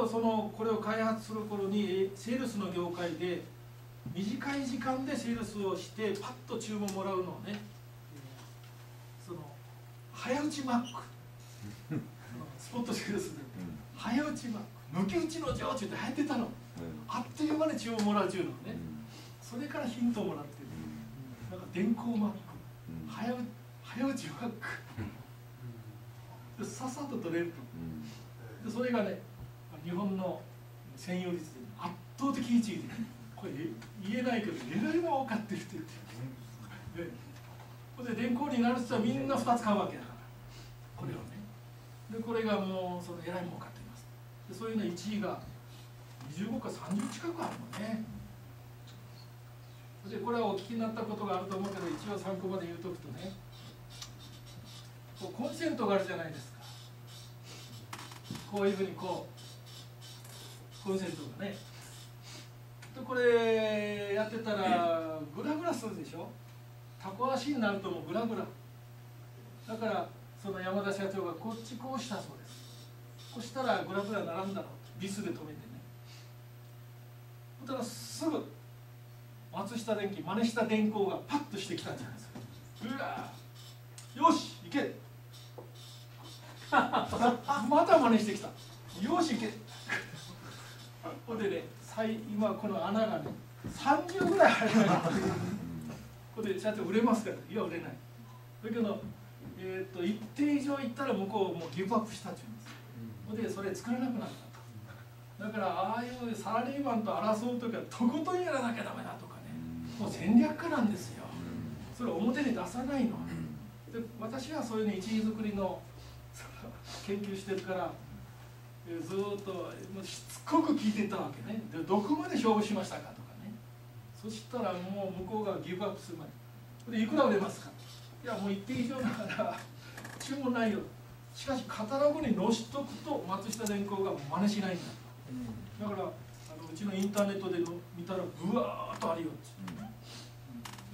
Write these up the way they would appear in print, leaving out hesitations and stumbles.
どこれを開発する頃にセールスの業界で短い時間でセールスをしてパッと注文もらうのをね、早打ちマックスポットセールスで早打ちマック抜き打ちの情緒って流行ってたの、あっという間に注文もらうちゅうのね、それからヒントをもらってる、なんか電光マック、早打ちマックでさっさと取れると、でそれがね日本の占有率で圧倒的1位で、これ言えないけどえらいもん多かってるって言ってる。これで電光になる人はみんな2つ買うわけだから、これをね。でこれがもうえらいもん買っています。でそういうの1位が25か30近くあるのね。でこれはお聞きになったことがあると思うけど、一応参考まで言うとくとね、コンセントがあるじゃないですか。こういうふうにコンセントがね。でこれやってたらグラグラするでしょ。タコ足になるともうグラグラ。だから山田社長がこっちこうしたそうです。こうしたらグラグラならんだろう。ビスで止めてね。そしたらすぐ松下電器真似した電光がパッとしてきたんじゃないですか。うわよし行けまた真似してきた。よし行けほんでね、今この穴がね30ぐらい入るからこれで社長売れますから、いや売れない。だけど、一定以上いったら向こうもうギブアップしたっていうんです。ほんでそれ作らなくなったと。だからああいうサラリーマンと争う時はとことんやらなきゃダメだとかね、もう戦略家なんですよ。それを表に出さないの。で私はそういうね、一位作りの研究してるからずっとしつこく聞いてたわけね。でどこまで勝負しましたかとかね。そしたらもう向こうがギブアップするまで、でいくら売れますか、いやもう一定以上だから注文ないよ。しかしカタログに載しとくと松下電工が真似しないんだ。だからうちのインターネットで見たらブワーッとあるよって、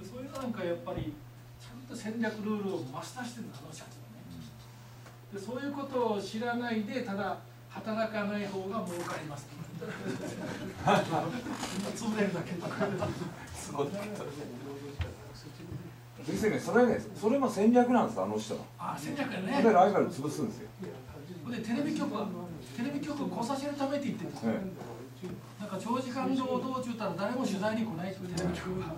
そういうなんかやっぱりちゃんと戦略ルールをマスターしてるんだ、社長ね。でそういうことを知らないでただ働かない方が儲かります潰れるだけすごい先生ね、それも戦略なんですか、あの人の。 戦略やね。 でライバル潰すんですよ。 でテレビ局を来させるためって言ってるんですよ。なんか長時間労働中ったら誰も取材に来ないテレビ局は。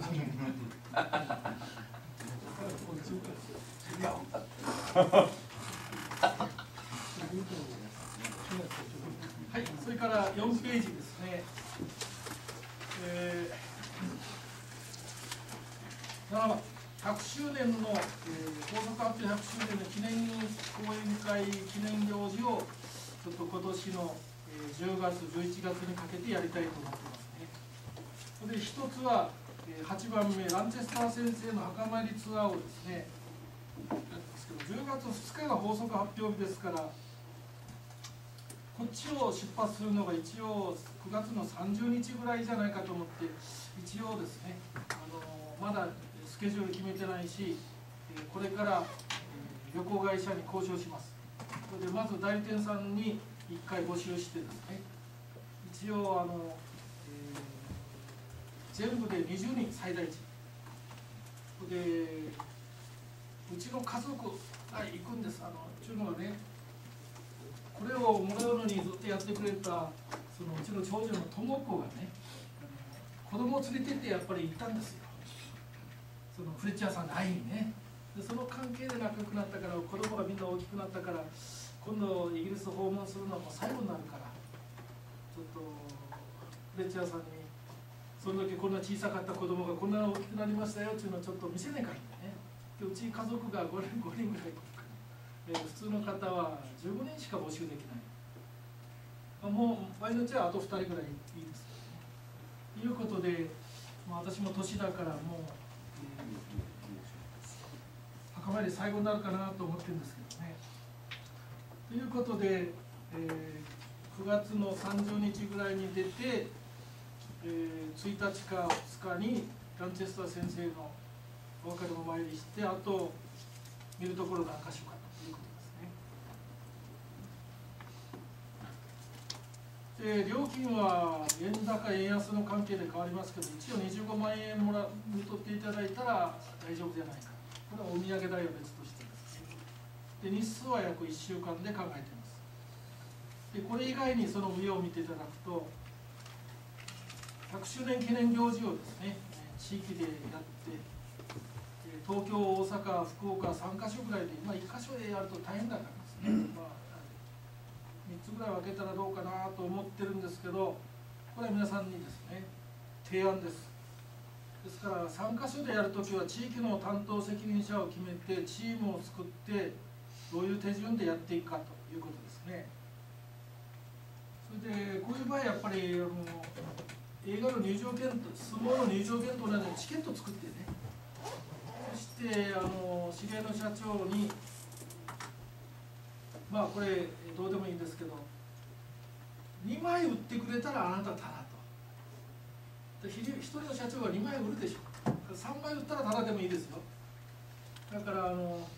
はい、それから4ページですね。7番、100周年の、高速発表100周年の記念講演会記念行事をちょっと今年の、10月、11月にかけてやりたいと思ってますね。で、一つは、8番目、ランチェスター先生の墓参りツアーをですね、10月2日が法則発表日ですから、こっちを出発するのが一応9月の30日ぐらいじゃないかと思って、一応ですね、まだスケジュール決めてないし、これから旅行会社に交渉します。それでまず代理店さんに1回募集してですね、一応全部で20人最大値で、うちの家族が行くんです。ちゅうのはね、これをもらうのにずっとやってくれたうちの長女の智子がね、子供を連れてってやっぱり行ったんですよ。フレッチャーさんの会いにね。でその関係で仲良くなったから、子供がみんな大きくなったから、今度イギリス訪問するのはもう最後になるから、ちょっとフレッチャーさんにその時こんな小さかった子供がこんな大きくなりましたよっていうのをちょっと見せないからね。でうち家族が5人ぐらい来るから、普通の方は15人しか募集できない。もう場合によっちゃあと2人ぐらいいいですけどね。ということで、私も年だからもう、墓参り最後になるかなと思ってるんですけどね。ということで、9月の30日ぐらいに出て、1日か2日にランチェスター先生のお別れをお参りして、あと見るところ何か所かということですね。 で料金は円高円安の関係で変わりますけど、一応25万円見とっていただいたら大丈夫じゃないか。これはお土産代は別としてですね。で日数は約1週間で考えています。でこれ以外にその上を見ていただくと、100周年記念行事をですね、地域でやって、東京、大阪、福岡3カ所ぐらいで、1カ所でやると大変だからですね、3つぐらい分けたらどうかなと思ってるんですけど、これは皆さんにですね、提案です。ですから3カ所でやるときは地域の担当責任者を決めてチームを作ってどういう手順でやっていくかということですね。それでこういう場合やっぱり映画の入場券と相撲の入場券と同じようにチケット作ってね、そして知り合いの社長にこれどうでもいいんですけど、2枚売ってくれたらあなたタダと。1人の社長が2枚売るでしょ。3枚売ったらタダでもいいですよ。だから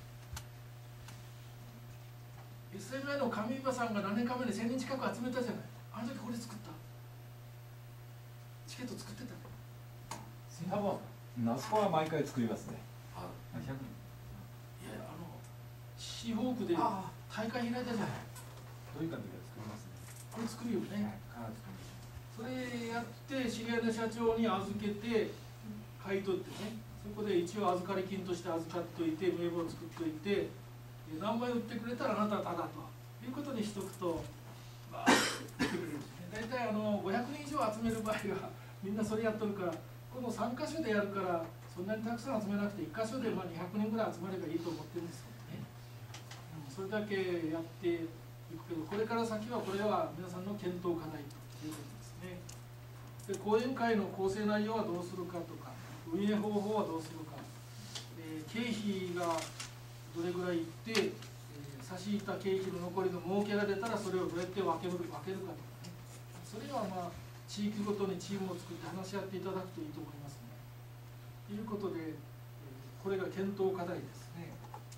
SMA の上岩さんが何年か前に1000人近く集めたじゃない。あの時これ作った。チケット作ってた。 多分那須は毎回作りますね。 いやシーホークで大会開いたじゃない。 どういう感じで作りますね。 これ作るよね。それやって知り合いの社長に預けて買い取ってね、そこで一応預かり金として預かっといて名簿を作っといて、何枚売ってくれたらあなたはタダということにしとくと売ってくれるんですね。大体500人以上集める場合はみんなそれやっとるから、この3カ所でやるからそんなにたくさん集めなくて1カ所で200人ぐらい集まればいいと思ってるんですけどね、それだけやっていくけど、これから先はこれは皆さんの検討課題ということですね。で講演会の構成内容はどうするかとか、運営方法はどうするか、経費がどれぐらいいって、差し引いた経費の残りの儲けが出たらそれをどうやって分けるかとかね、それは地域ごとにチームを作って話し合っていただくといいと思いますね。ということで、これが検討課題ですね。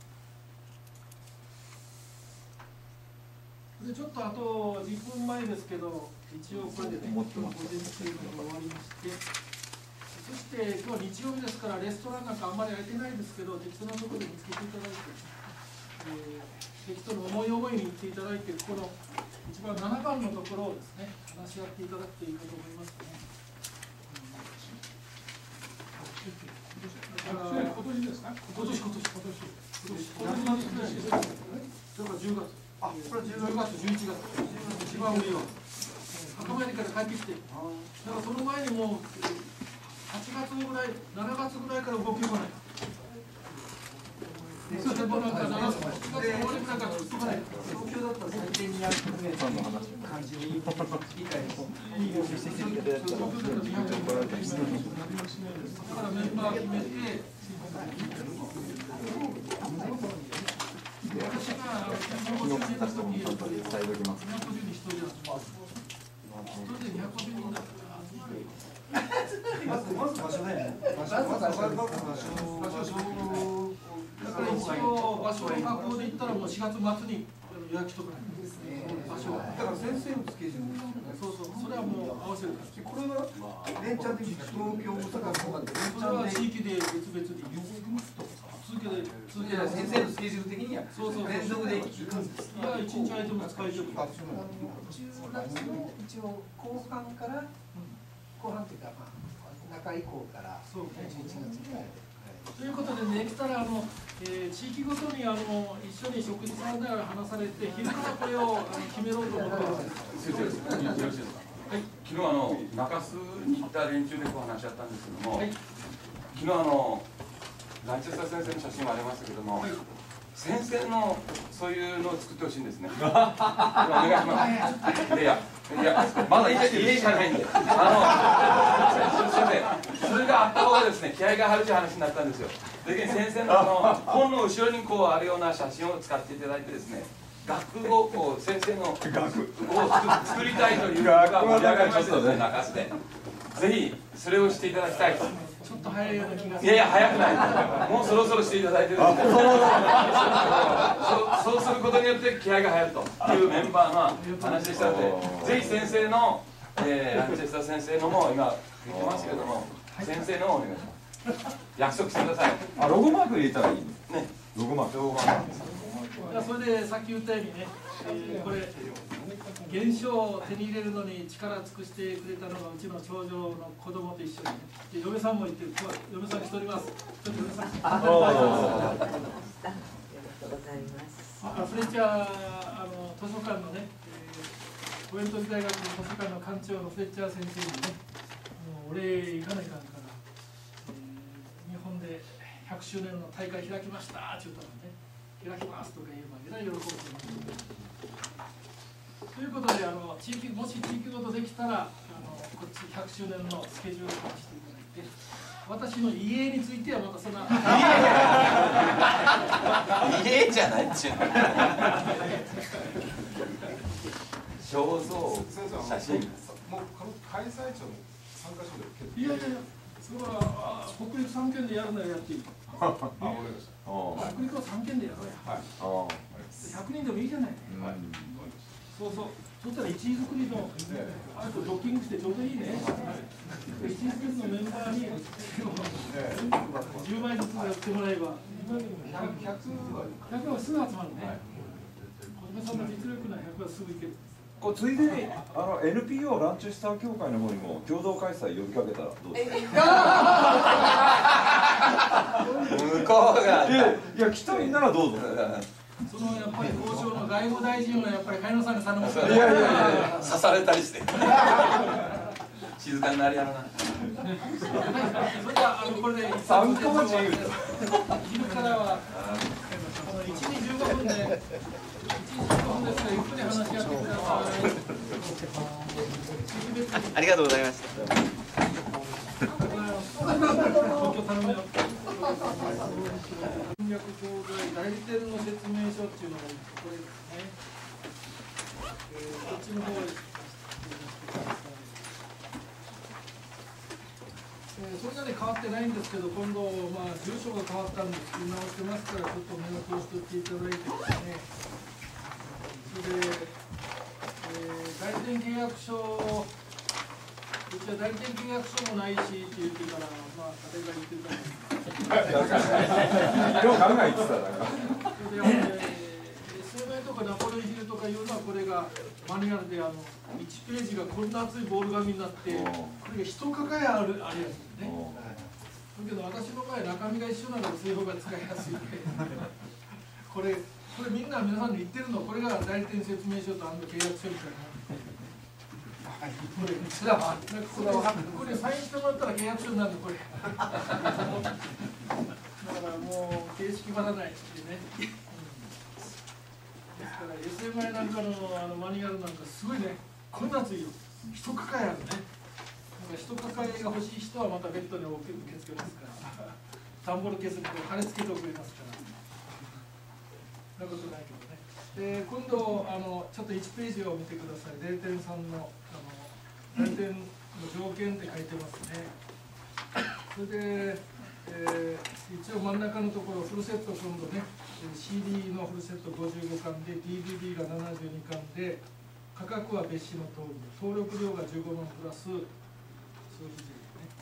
でちょっとあと10分前ですけど、一応これでね、今日の午前中が終わりまして、そして今日は日曜日ですから、レストランなんかあんまり空いてないですけど、適当なところで見つけていただいて、適当に思い思いに行っていただいて、この一番7番のところをですね、話し合っていただくといいかと思いますね。今年ですか？今年。それから10月。これ10月、11月。一番上は。墓参りから帰ってきて。だからその前にもう8月ぐらい、7月ぐらいから動きようがない。7月終わりぐらいから作っとかない。東京だったら最低200名さんの話感じに理解です。だからメンバー決めて、私が250人の時に250人1人で集まる。まず場所だよね。だから一応場所の確保で言ったらもう4月末に予約しとかないと。場所は。だから先生のスケジュール。そう、それはもう合わせるから。これは連チャンで東京大阪とかで。それは地域で別々に。続けて先生のスケジュール的には連続で行くんです。いや1日空いても使えてる。10月の一応後半から後半というか中以降から11月にかけて。ということで、できたら地域ごとに一緒に食事されながら話されて、昼からこれを決めろと思ってます。 先生、よろしいですか。はい、昨日中洲に行った連中でこう話し合ったんですけども、はい、昨日ランチェスター先生の写真もありましたけども、はい、先生のそういうのを作ってほしいんですね。お願いします。いや、まだ家じゃないんで。先生、それがあった方がですね、気合が入るという話になったんですよ。で、先生の本の後ろにこうあるような写真を使っていただいてですね、学をこう先生の学を作りたいというのが盛り上がりましてですね、中洲で。ぜひそれをしていただきたいと。 ちょっと早いような気がする。 いやいや、早くない。もうそろそろしていただいてるんで。そうすることによって気合が入るというメンバーの話でしたので、ぜひ先生の、ランチェスター先生のも今言ってますけども、先生のもお願いします。約束してください。 あ、ロゴマーク入れたらいいの。 ね、 ロゴマーク。 それでさっき言ったようにね、これ原書を手に入れるのに力を尽くしてくれたのがうちの長女の子供と一緒にね、で嫁さんも言ってる、嫁さん来ております。ちょっと嫁さん。ありがとうございます。フレッチャー図書館のね、オエント時大学の図書館の館長のフレッチャー先生にね、お礼行かないかんから、日本で100周年の大会開きましたって言ったらね、開きますとか言えばえらい喜んでます。ということでもし地域ごとできたらこっち100周年のスケジュールをしていただいて、私の家についてはまたそんな家じゃないっちゅうの。肖像写真。 もう開催地の参加者で結構。 いやいやいや、それは北陸3県でやるならやっていい。北陸は3県でやろうや。100人でもいいじゃない。そうそう。そしたら一位作りのあとドッキングしてちょうどいいね。一位作りのメンバーに10枚ずつやってもらえば、100はすぐ集まるね。小島さんの実力な100はすぐいける。 これついでにNPO ランチェスター協会の方にも共同開催呼びかけたらどうですか。 向こうが。 いや来たいならどうぞ。 そのやっぱり交渉の外務大臣はやっぱり海野さんが頼むから。 いや刺されたりして。静かになりやろな。 それではこれで参加は自由。 昼からは1時15分で。ゆっくり話し合ってください。 ありがとうございました。 戦略教材代理店の説明書っていうのがこれですね。こっちの方へ。そんなに変わってないんですけど、今度住所が変わったんで作り直してますから、ちょっと目を通していっていただいてですね。それで、代理店契約書、うちは代理店契約書もないしって言ってから、誰が言ってたんです今日考えてたら。 SMA とかナポレオンヒルとかいうのは、これがマニュアルで1ページがこんな厚いボール紙になって、これが一抱えあるやつですね。だけど私の場合、中身が一緒なので、そういう方が使いやすいんで、これみんな皆さんに言ってるの、これが代理店説明書と契約書みたいな。これサインしてもらったら契約書になるの、これ。だからもう形式ばらないってね。ですから SMI なんかのマニュアルなんかすごいね、こんな厚いよ。一抱えあるね。一抱えが欲しい人はまたベッドに受け付けますから。段ボールケースに貼り付けておくれますから。そんなことないけどね。で今度ちょっと1ページを見てください。代理店さんの代理店の条件って書いてますね。それで、一応真ん中のところフルセット今度ね、CD のフルセット55巻で DVD が72巻で、価格は別紙の通りで、登録料が15万プラス消費税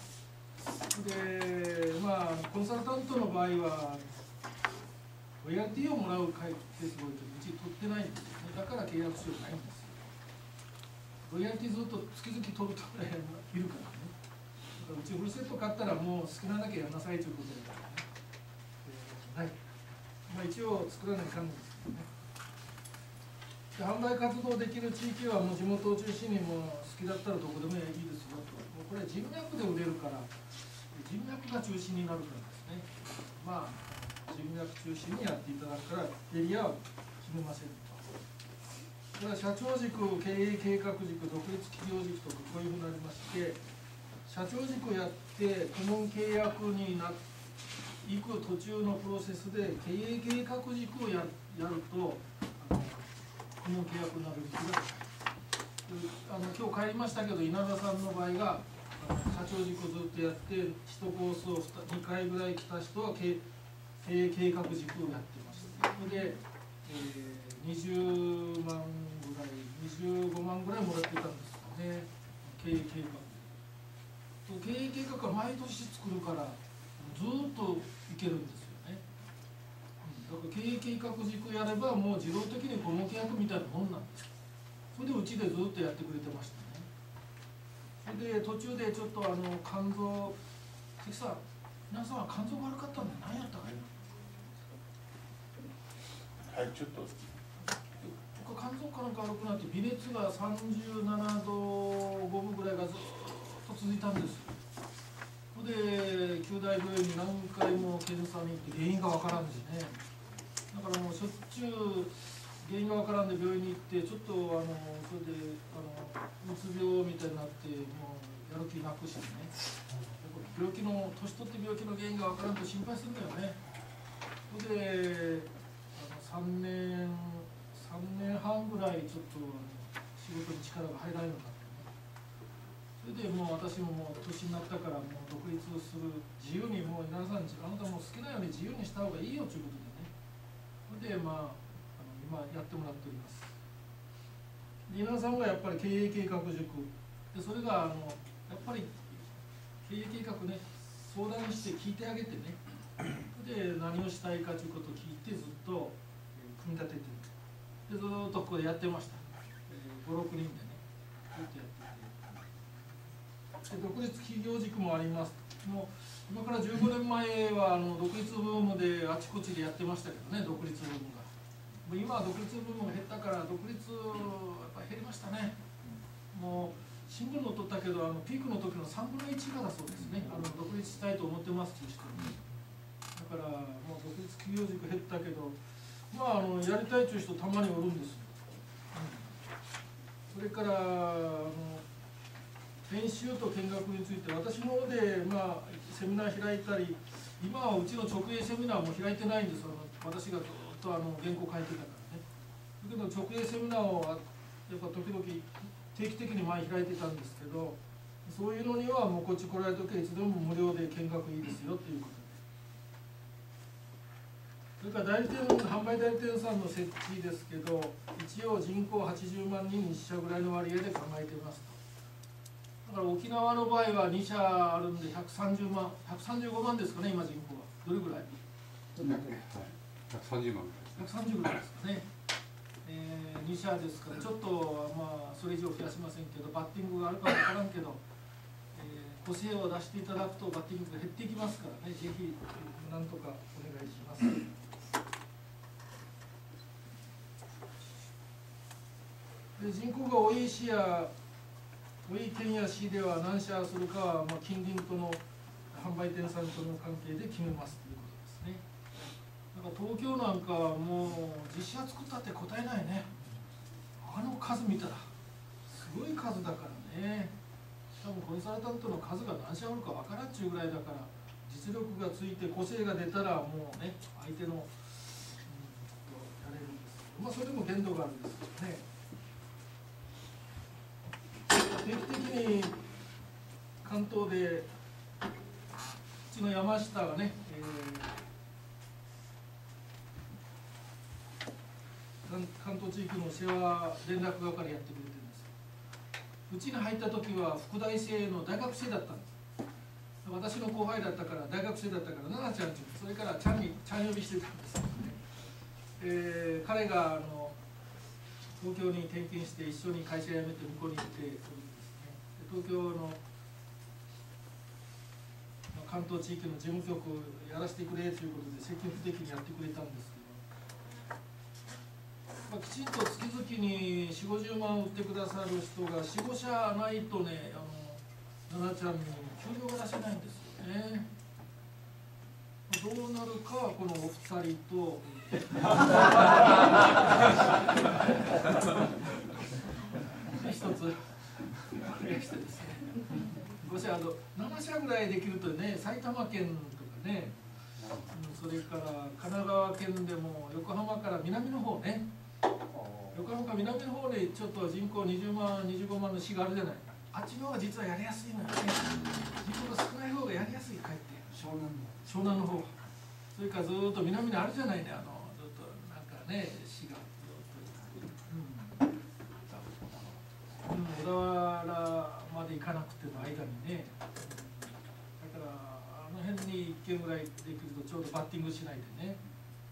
でね。でコンサルタントの場合はロイヤリティをもらうケースが多いけど、うち取ってないんですよね。だから契約書ないんですよ。ロイヤリティずっと月々取るといるからね。だからうちフルセット買ったらもう好きなだけやんなさいということで、一応作らないかんですけどね。で販売活動できる地域はもう地元を中心にもう好きだったらどこでもいいですよと。もうこれ人脈で売れるから、人脈が中心になるからですね。人脈中心にやっていただくからエリアは決めませんと。だから社長軸、経営計画軸、独立企業軸とかこういうふうになりまして、社長軸をやって顧問契約に行く途中のプロセスで経営計画軸をやると顧問契約になる率が高い。今日帰りましたけど、稲田さんの場合が課長軸ずっとやって1コースを 2回ぐらい来た人は経営計画軸をやってました。それで、20万ぐらい25万ぐらいもらってたんですかね、経営計画。経営計画は毎年作るからずっといけるんですよね。だから経営計画軸やればもう自動的に顧問契約みたいなもんなんです。それでうちでずっとやってくれてましたね。それで途中でちょっと肝臓、関さん、皆さんは肝臓悪かったんで何やったかいな。 はい、ちょっと。 僕肝臓かなんか悪くなって微熱が37度5分ぐらいがずっと続いたんです。それで九大病院に何回も検査に行って原因がわからんですね。だからもうしょっちゅう原因がわからんで病院に行ってちょっとそれでうつ病みたいになってもうやる気なくしてね。病気の年取って病気の原因がわからんと心配するんだよね。それで3年半ぐらいちょっと仕事に力が入らないようになってね。それでもう私ももう年になったからもう独立する自由にもう皆さんあなたも好きなように自由にした方がいいよということでね。それで今やってもらっております。稲田さんがやっぱり経営計画塾で、それがやっぱり経営計画ね相談して聞いてあげてね、で何をしたいかということを聞いてずっと組み立ててでずっとここでやってました。5、6人でねずっとやってて、独立企業塾もあります。もう今から15年前は独立ブームであちこちでやってましたけどね、独立ブームが。今は独立ブームが減ったから独立やっぱり減りましたね。もう新聞の取ったけどピークの時の3分の1以下だそうですね。独立したいと思ってますという人に。だからもう独立企業塾減ったけどやりたいという人たまにおるんですよ。それから研修と見学について私の方でセミナー開いたり、今はうちの直営セミナーも開いてないんです。私がずっと原稿書いてたからね。だけど直営セミナーをやっぱ時々定期的に前開いてたんですけど、そういうのにはもうこっち来られるときはいつでも無料で見学いいですよということで。それから販売代理店さんの設置ですけど、一応人口80万人に1社ぐらいの割合で考えていますと。だから沖縄の場合は2社あるんで135万ですかね、今人口は。どれぐらい 130万 130ぐらいですかね。2社ですから、ちょっとそれ以上増やしませんけど、バッティングがあるか分からんけど、個性を出していただくとバッティングが減っていきますからね、ぜひなんとかお願いします。で人口が多い市や多い県や市では何社するかは近隣との販売店さんとの関係で決めますということですね。だから東京なんかはもう実写作ったって答えないね。数見たらすごい数だからね。多分コンサルタントの数が何社あるか分からんちゅうぐらいだから、実力がついて個性が出たらもうね相手の、やれるんですけど、それでも限度があるんですけどね。定期的に関東でうちの山下がね、関東地域の世話連絡係やってくれてるんです。うちに入った時は副大生の大学生だったんです。私の後輩だったから大学生だったから奈々ちゃんちゅう、それからちゃん呼びしてたんですけどね。彼が東京に転勤して一緒に会社辞めて向こうに行ってですね、東京の関東地域の事務局をやらせてくれということで積極的にやってくれたんですけど、きちんと月々に4、50万売ってくださる人が4、5社ないとね、奈々ちゃんに給料が出せないんですよね。どうなるかはこのお二人と一つ増やしてですね、5社7社ぐらいできるとね、埼玉県とかね、それから神奈川県でも横浜から南の方ね、横浜から南の方でちょっと人口20万25万の市があるじゃない。 あっちの方が実はやりやすいのよね。人口が少ない方がやりやすい、かえって湘南の方。それからずっと南にあるじゃないね、ずっとなんかね、市がずっと、小田原まで行かなくても間にね、だからあの辺に1軒ぐらいできるとちょうどバッティングしないでね。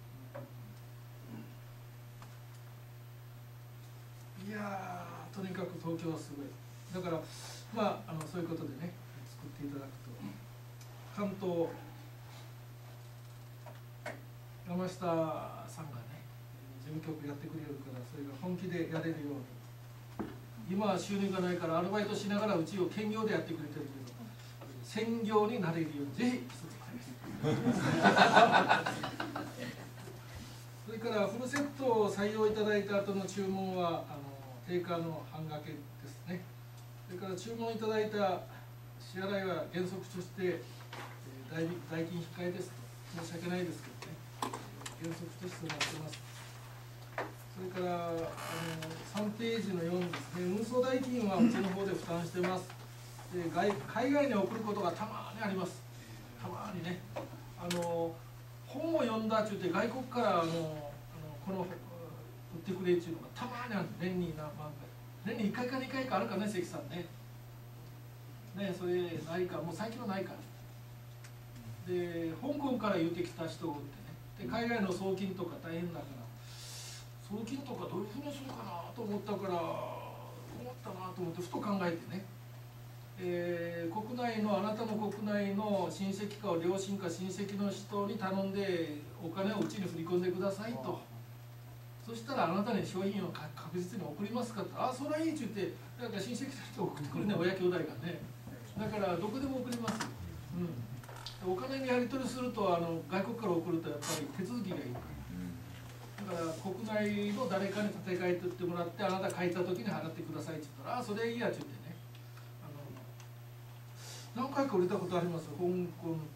いやー、とにかく東京はすごい。だからまあ、そういうことでね作っていただくと、関東山下さんがね事務局やってくれるから、それが本気でやれるように。今は収入がないからアルバイトしながらうちを兼業でやってくれてるけど、専業になれるようにぜひ一つそれからフルセットを採用いただいた後の注文は定価の半額ですね。それから注文いただいた支払いは原則として代金控えですと申し訳ないですけどね、原則としてなってます。それから3ページの4ですね、運送代金はうちの方で負担してます。で海外に送ることがたまにあります。たまにね、本を読んだって言って外国からこの売ってくれっていうのがたまにある。年に何万回、年に1回か2回かあるかね、関さんね。それないか、もう最近はないから。で香港から言うてきた人がおってね、で海外の送金とか大変だから、送金とかどういうふうにするかなと思ったなと思ってふと考えてね、国内のあなたの国内の親戚か両親か親戚の人に頼んでお金をうちに振り込んでくださいと。そしたらあなたに商品を確実に送りますかと。あ、それはいいって言って、なんか親戚の人送ってくるね、親兄弟がね。だからどこでも送りますよ。お金にやり取りすると外国から送るとやっぱり手続きがいいから。だから国内の誰かに立て替えてってもらって、あなた書いた時に払ってくださいって言ったら、あ、それいいやって言ってね、何回か売れたことありますよ、香港とね。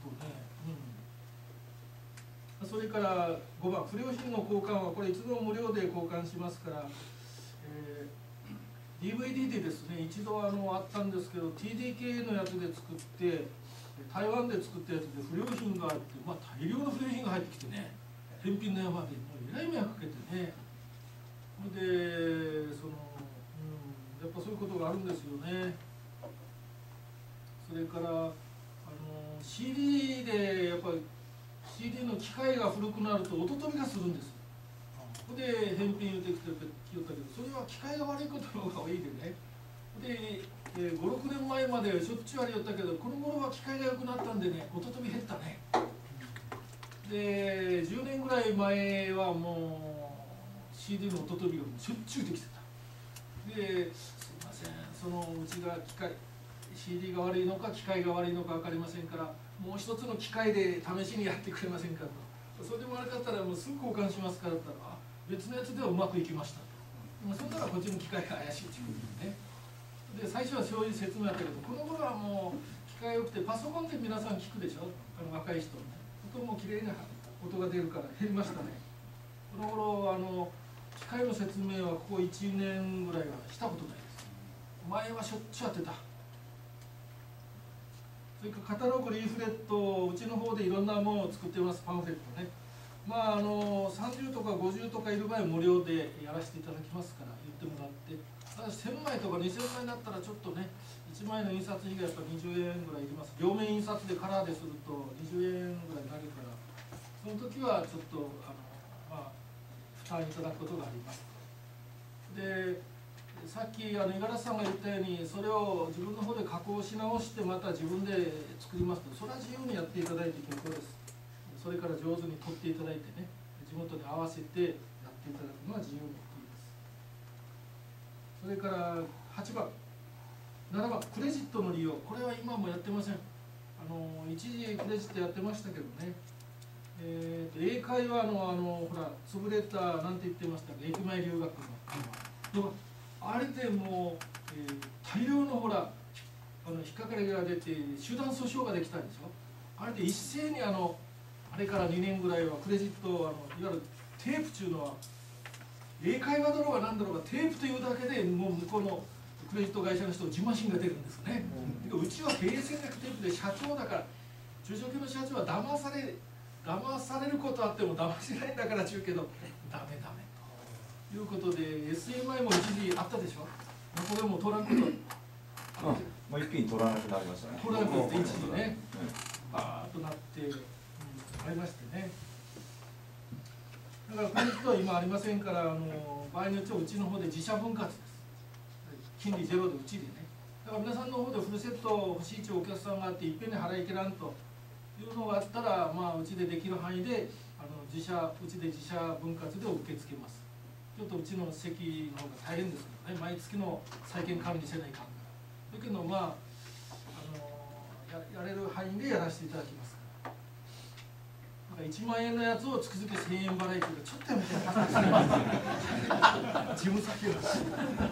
それから5番、不良品の交換はこれいつでも無料で交換しますから、DVD でですね、一度あったんですけど、 TDK のやつで作って台湾で作ったやつで不良品があって、大量の不良品が入ってきてね、返品の山でえらい迷惑かけてね。それでやっぱそういうことがあるんですよね。それからCD でやっぱり CD の機械が古くなると音飛びがするんです。それで返品言ってきてきよったけど、それは機械が悪いことの方が多いでね。で5、6年前までしょっちゅうありよったけど、この頃は機械が良くなったんでね、音飛び減ったね。で10年ぐらい前はもう CD の音飛びがしょっちゅうできてた。ですいません、うちが機械 CD が悪いのか機械が悪いのか分かりませんから、もう一つの機械で試しにやってくれませんかと。それでも悪かったらもうすぐ交換しますからって言ったら、別のやつではうまくいきましたと。そんならこっちの機械が怪しいっていうことでね。で最初はそういう説明だったけど、この頃はもう機械良くて、パソコンで皆さん聞くでしょ、若い人ね。音もきれいな音が出るから減りましたね。この頃機械の説明はここ1年ぐらいはしたことないです。前はしょっちゅうやってた。それからカタログ、リーフレットをうちの方でいろんなものを作ってます。パンフレットね。30とか50とかいる場合は無料でやらせていただきますから言ってもらって、ただ1000枚とか2000枚になったらちょっとね、1枚の印刷費がやっぱ20円ぐらいいります。両面印刷でカラーですると20円ぐらいになるから、その時はちょっと負担いただくことがあります。でさっき五十嵐さんが言ったように、それを自分の方で加工し直してまた自分で作りますと、それは自由にやっていただいて結構です。それから上手に取っていただいてね、地元に合わせてやっていただくのは自由にいいです。それから8番、7番、クレジットの利用。これは今もやってません。一時クレジットやってましたけどね。英会話のほら潰れたなんて言ってましたか、駅前留学の。あれでもう、大量のほら引っかかりが出て集団訴訟ができたでしょ。あれで一斉にあれから2年ぐらいはクレジットいわゆるテープっていうのは、英会話だろうが何だろうがテープというだけでもう向こうのクレジット会社の人を自慢心が出るんですね。うちは経営戦略的で社長だから、中小企業の社長は騙されることあっても騙せないんだからちゅうけど、ダメダメということで SMI も一時あったでしょ。これも取らんこともう一気に取らなくなりましたね。 取らなくなって一時ね、バーッとなって、ありましてね。だからこの人は今ありませんから、場合によってはうちの方で自社分割です。金利ゼロでうちでね。だから皆さんの方でフルセット欲しいお客さんがあっていっぺんに払い切らんというのがあったら、うちでできる範囲でうちで自社分割で受け付けます。ちょっとうちの席の方が大変ですけどね、毎月の債権管理せないかんから。だけどやれる範囲でやらせていただきますから。1万円のやつを月々1000円払いというか、ちょっとやめて恥ずかしい事務先だし。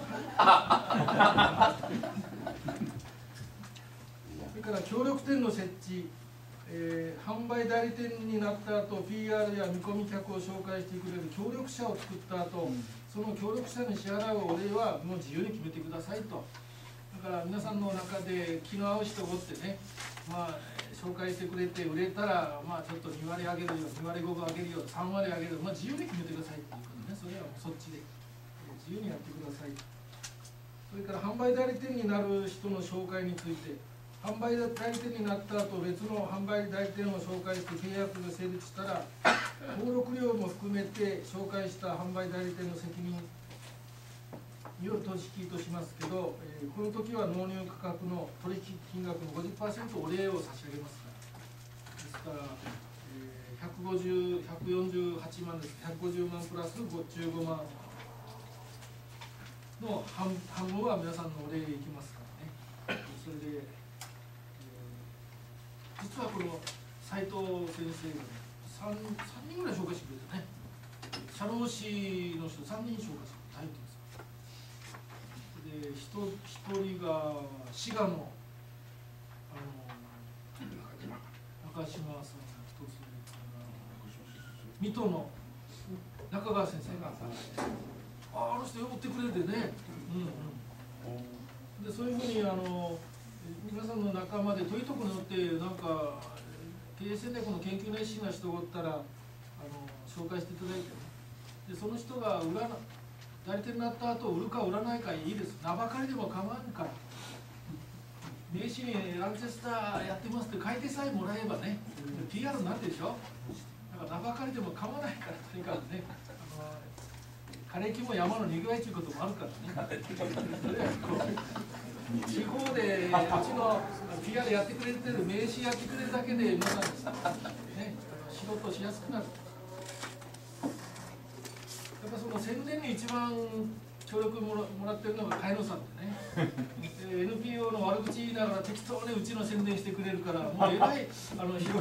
それから協力店の設置、販売代理店になった後 PR や見込み客を紹介してくれる協力者を作った後、その協力者に支払うお礼はもう自由に決めてくださいと。だから皆さんの中で気の合う人をってね、紹介してくれて売れたら、ちょっと2割上げるよ、2割5分上げるよ、3割上げるよ、自由に決めてくださいっていうことね。それはもうそっちで自由にやってください。それから販売代理店になる人の紹介について、販売代理店になった後別の販売代理店を紹介して契約が成立したら、登録料も含めて紹介した販売代理店の責任による取引としますけど、この時は納入価格の取引金額の 50% お礼を差し上げますから。ですから、148万です。150万プラス15万の半分は皆さんのお礼いきますからね。それで、実はこの斉藤先生が、ね、3人ぐらい紹介してくれてね、社労士の人3人紹介してくれて大変です。で、1人が滋賀の中島さん、水戸の中川先生があの人呼ってくれてね、でそういうふうに皆さんの仲間でそういうところによってなんか経営戦略の研究熱心な人がおったら紹介していただいて、ね、でその人が代理店になった後売るか売らないかいいです。名ばかりでも構わんから。名刺にランチェスターやってますって書いてさえもらえばね、PR になってでしょ。だから名ばかりでも構わないから、とにかくね、枯れ木も山のにぎわいということもあるからね。地方でうちの PR やってくれてる名刺やってくれるだけで皆さんですね、仕事しやすくなる。やっぱその宣伝に一番協力もらってるのが茅野さんでねNPO の悪口言いながら適当にうちの宣伝してくれるから、もうえらい広がってね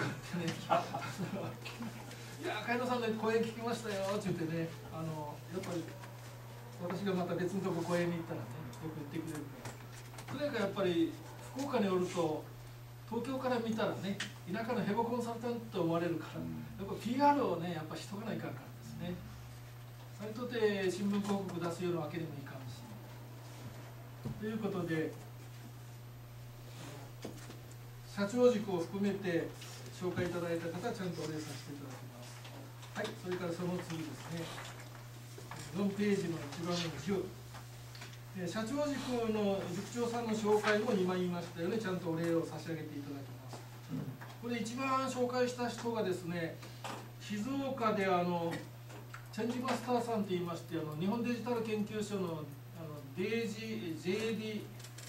いや茅野さんの講演聞きましたよって言ってね、やっぱり私がまた別のとこ講演に行ったらね、よく言ってくれるから。それがやっぱり福岡によると東京から見たらね、田舎のヘボコンサルタントと思われるから、やっぱ PR をねやっぱしとかないかんからですね。それとて新聞広告出すようなわけにもいかんし、ということで社長軸を含めて紹介いただいた方はちゃんとお礼させていただきます。はい、それからその次ですね、4ページの1番目の10、社長軸の塾長さんの紹介も今言いましたよね。ちゃんとお礼を差し上げていただきます。これ一番紹介した人がですね、静岡でチェンジマスターさんといいまして、日本デジタル研究所のJDL、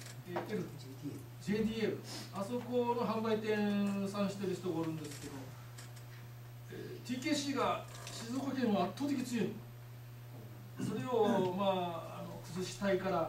あそこの販売店さんしてる人がおるんですけど、TKC が静岡県は圧倒的強い。それを崩したいから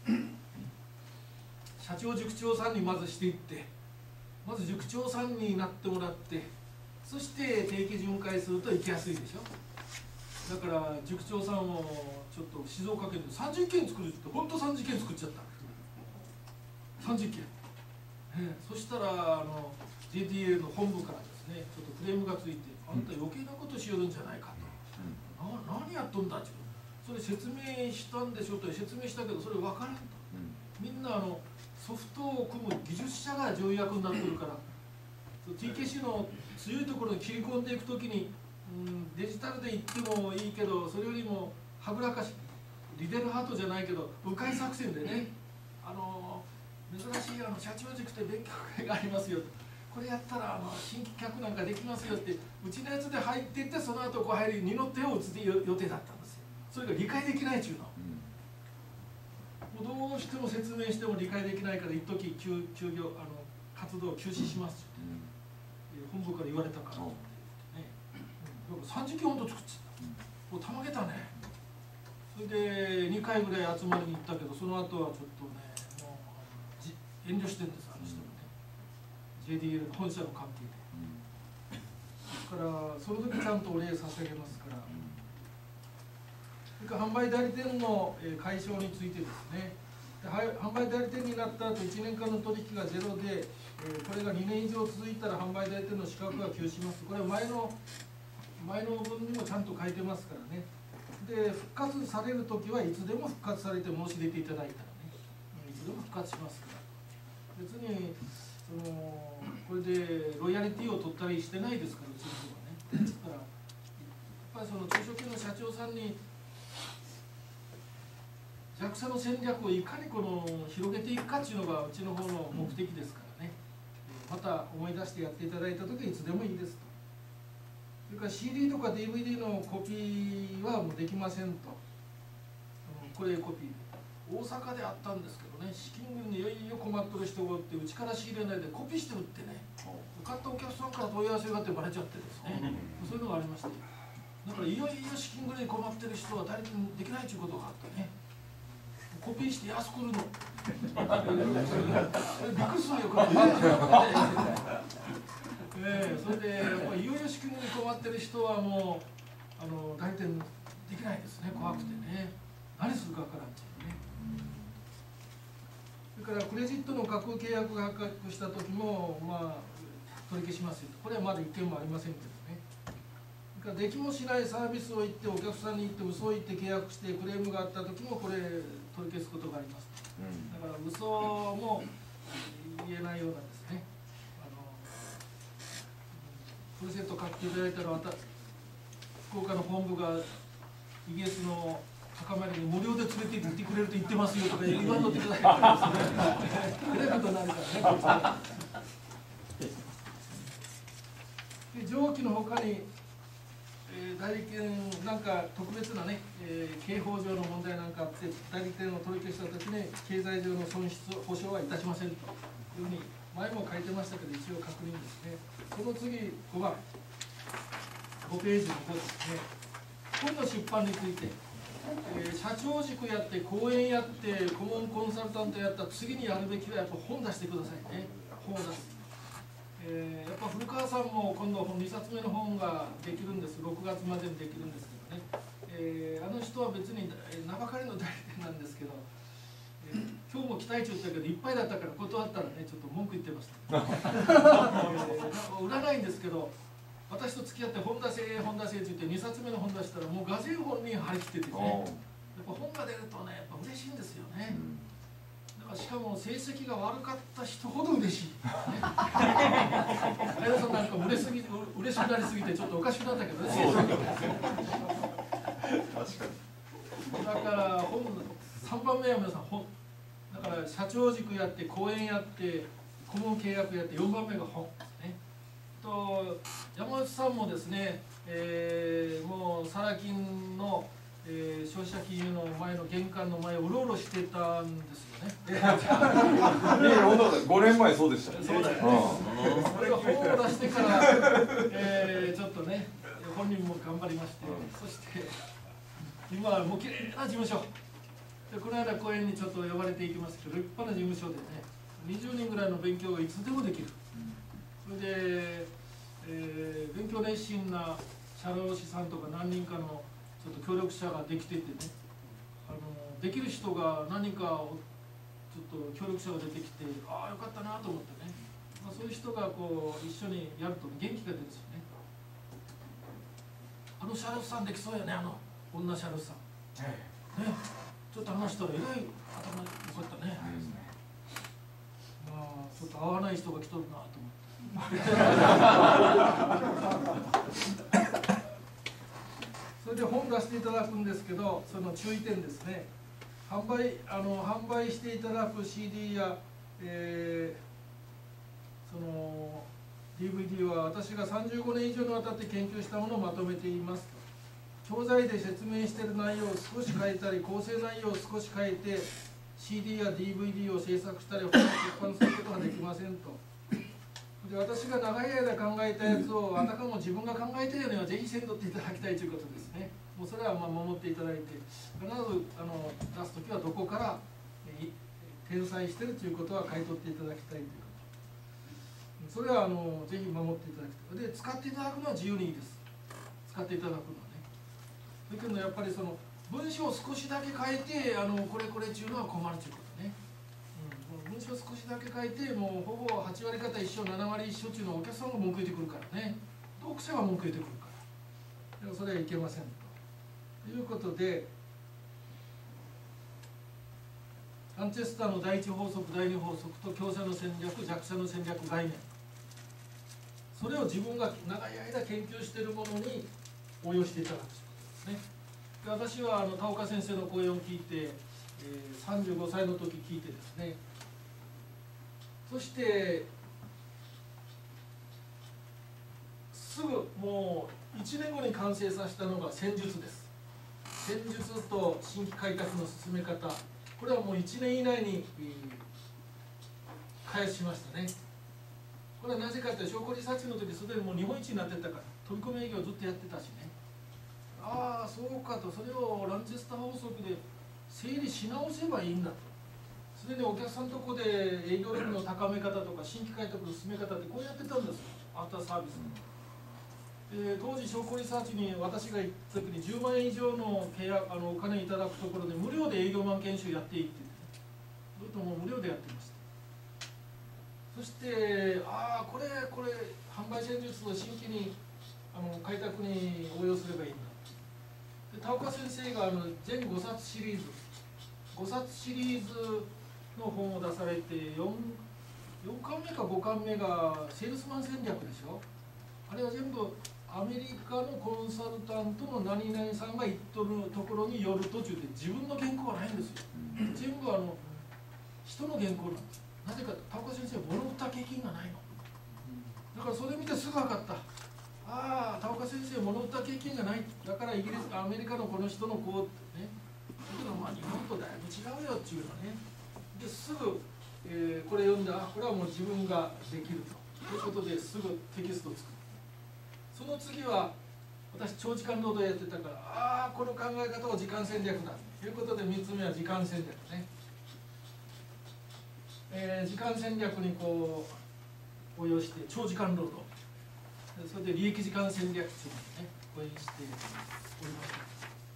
社長塾長さんにまずしていって、まず塾長さんになってもらって、そして定期巡回すると行きやすいでしょ。だから塾長さんをちょっと静岡県で30件作るって本当30件作っちゃった。30件、そしたらJDA の本部からですね、ちょっとクレームがついて、あんた余計なことしよるんじゃないかと、何やっとんだって、それ説明したんでしょと説明したけどそれ分からんと、 みんなソフトを組む技術者が条約になってるから、TKC の強いところに切り込んでいくときに、デジタルで言ってもいいけど、それよりもはぐらかしリデルハートじゃないけど迂回作戦でね、珍しい社長塾って勉強会がありますよ、これやったら新規客なんかできますよって、うちのやつで入っていって、その後こう入り二の手を打つ予定だったんですよ。それが理解できないっちゅうの。もうどうしても説明しても理解できないから、一時活動を休止しますって、本部から言われたから、ね、3時間ほど作っちゃった。もうたまげたね。それで2回ぐらい集まりに行ったけど、その後はちょっとね、もう遠慮してるんです、あの人もね。JDL の本社の関係で。だからその時ちゃんとお礼差し上げますから。それから販売代理店の解消についてですね、販売代理店になった後1年間の取引がゼロで、これが2年以上続いたら販売代理店の資格が休止します。これは前の文にもちゃんと書いてますからね。で、復活されるときはいつでも復活されて申し出ていただいたらね、いつでも復活しますから。別にこれでロイヤリティを取ったりしてないですから、うちの方はね。ですからやっぱりその中小企業の社長さんにJAXAの戦略をいかに広げていくかっていうのがうちの方の目的ですからね。また思い出してやっていただいたときはいつでもいいですと。それから CD とか DVD のコピーはもうできませんと。これコピー大阪であったんですけどね、資金繰りにいよいよ困ってる人がおって、うちから仕入れないでコピーして売ってね、買ったお客さんから問い合わせがあってバレちゃってですね、そういうのがありまして、だからいよいよ資金繰りに困ってる人は誰にもできないということがあってね、コピーして安く売るの。びっくりするよ、これ。それでいよいよ資金に困ってる人はもう代理店できないですね、怖くてね、何するかわからんっていうね。それからクレジットの架空契約が発覚した時も取り消しますよと、これはまだ一件もありませんけどね。それからできもしないサービスを言ってお客さんに言って嘘を言って契約してクレームがあった時もこれ取り消すことがあります。だから嘘も言えないようなんですね。プレゼント買っていただいたら福岡の本部がイギリスの高まりに無料で連れて行ってくれると言ってますよとか言わんとってくださいですね。えらいことになるからね。で上記のほかに、代理店なんか特別なね、刑法上の問題なんかあって代理店を取り消したときに経済上の損失保証はいたしませんというふうに前も書いてましたけど、一応確認ですね。その次5番5ページの5ですね。本の出版について、社長塾やって講演やって顧問コンサルタントやった次にやるべきはやっぱ本出してくださいね。本を出す。やっぱ古川さんも今度2冊目の本ができるんです。6月までにできるんですけどね。あの人は別に名ばかりの代理店なんですけど、今日も期待値言ったけどいっぱいだったから断ったらね、ちょっと文句言ってました。売らないんですけど、私と付き合って本出せ本出せって言って2冊目の本出したらもうがぜん本に張り切っててね、やっぱ本が出るとね、やっぱ嬉しいんですよね。だからしかも成績が悪かった人ほど嬉しい。林さんなんか嬉しくなりすぎてちょっとおかしくなったけどね。だから本3番目は皆さん本。だから社長塾やって講演やって顧問契約やって4番目が本ですね。と山内さんもですね、もうサラ金の、消費者金融の前の玄関の前をうろうろしてたんですよね。 5年前そうでしたね。 そうだよね。それが本を出してから、ちょっとね本人も頑張りまして、そして今はもうきれいな事務所で、この間講演にちょっと呼ばれていきますけど、立派な事務所でね20人ぐらいの勉強がいつでもできる。それで、勉強熱心な社労士さんとか何人かのちょっと協力者ができててね、できる人が何人かちょっと協力者が出てきて、ああよかったなと思ってね、そういう人がこう一緒にやると元気が出るんですよね。社労士さんできそうよね、女社労士さん。ね、ちょっと話したらえらい頭かったね。まあちょっと合わない人が来とるなと思って。それで本出していただくんですけど、その注意点ですね。販売していただく CD や、その DVD は私が35年以上にわたって研究したものをまとめています。教材で説明している内容を少し変えたり、構成内容を少し変えて CD や DVD を制作したり、出版することができませんと。で、私が長い間考えたやつをあたかも自分が考えたようにはぜひせんとっていただきたいということですね。もうそれはまあ守っていただいて、必ず出すときはどこから転載しているということは買い取っていただきたいということ。それはぜひ守っていただきたい。で、使っていただくのは自由にいいです。使っていただくのはね。だけどやっぱりその文章を少しだけ変えてこれっていうのは困るということね。文章を少しだけ変えてもうほぼ8割方一緒7割一緒っていうのはお客さんが文句言ってくるからね。読者が文句言ってくるから。でもそれはいけませんと。ということで、ランチェスターの第一法則第二法則と強者の戦略弱者の戦略概念、それを自分が長い間研究しているものに応用していただくということですね。で、私は田岡先生の講演を聞いて、35歳の時聞いてですね、そしてすぐもう1年後に完成させたのが戦術です。戦術と新規開拓の進め方、これはもう1年以内に開発しましたね。これはなぜかというと、証拠リサーチの時すでにもう日本一になってたから、飛び込み営業をずっとやってたしね。ああそうかと、それをランチェスター法則で整理し直せばいいんだと。すでにお客さんのとこで営業力の高め方とか新規開拓の進め方ってこうやってたんですよ、アフターサービス。当時証拠リサーチに私が行った時に10万円以上の契約お金いただくところで無料で営業マン研修やっていいって言って、ずっともう無料でやってました。そしてこれ販売戦術を新規に開拓に応用すればいいんだ。で、田岡先生が全5冊シリーズの本を出されて 4巻目か5巻目がセールスマン戦略でしょ。あれは全部アメリカのコンサルタントの何々さんが言っとるところによる途中で自分の原稿はないんですよ。全部人の原稿なんです。なぜか田岡先生は物売った経験がないの。だからそれ見てすぐ分かった。田岡先生物売った経験がない。だからアメリカのこの人のこうってね。だけどまあ日本とだいぶ違うよっていうのね。ですぐ、これ読んだ、これはもう自分ができるということですぐテキストを作る。その次は私長時間労働やってたから、この考え方を時間戦略だということで3つ目は時間戦略ね。時間戦略にこう応用して長時間労働、それで利益時間戦略というのをね応用しております。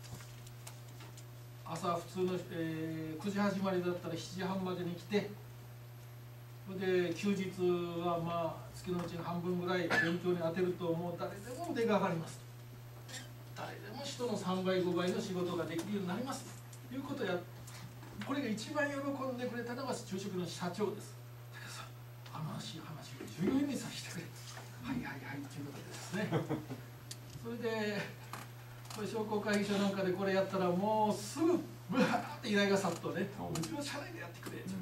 朝普通の、9時始まりだったら7時半までに来て、それで休日はまあ月のうちの半分ぐらい勉強に当てるともう誰でも腕が上がります。誰でも人の3倍5倍の仕事ができるようになりますということをこれが一番喜んでくれたのが昼食の社長です。だからさ、話を従業員にさせてくれ。はいということでですね。それでこれ商工会議所なんかでこれやったらもうすぐブワーって依頼が殺到ね。うちの社内でやってくれと。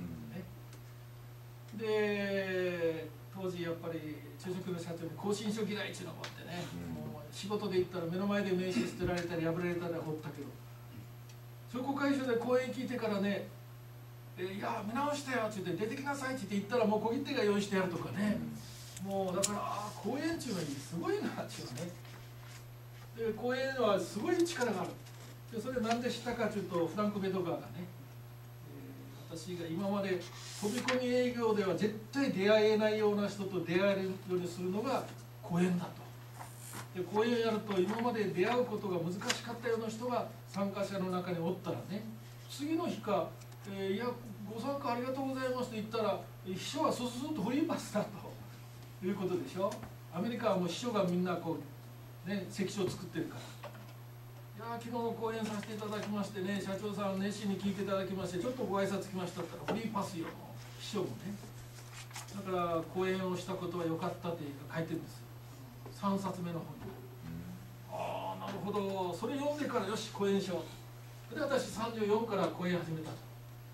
で、当時やっぱり昼食の社長に更新書嫌いっていうのがあってね、もう仕事で行ったら目の前で名刺捨てられたり破られたりはほったけど、商工会議所で講演聞いてからね、いや見直したよって言って出てきなさいって言ったらもう小切手が用意してやるとかね、もうだから講演っていうのはすごいなっていうね。で、講演はすごい力がある。で、それなんでしたかというと、フランク・ベドガーがね、私が今まで飛び込み営業では絶対出会えないような人と出会えるようにするのが講演だと。で、講演をやると今まで出会うことが難しかったような人が参加者の中におったらね、次の日か、いやご参加ありがとうございますと言ったら秘書はススッとフリーパスだということでしょ。アメリカはもう秘書がみんなこうね関所を作ってるから、 や昨日講演させていただきましてね、社長さん熱心に聞いていただきまして、ちょっとご挨拶来ましたったら、フリーパスよ、秘書もね。だから講演をしたことは良かったって書いてるんですよ。3冊目の本に。ああ、なるほど。それ読んでからよし、講演しよう。で、私34から講演始めたと。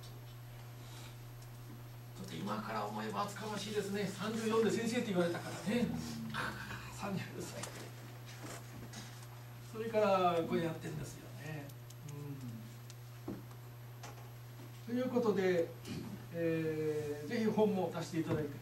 ちょっと今から思えば厚かましいですね。34で先生って言われたからね。34歳。それからこれやってるんですよね。ということで、ぜひ本も出していただいてね。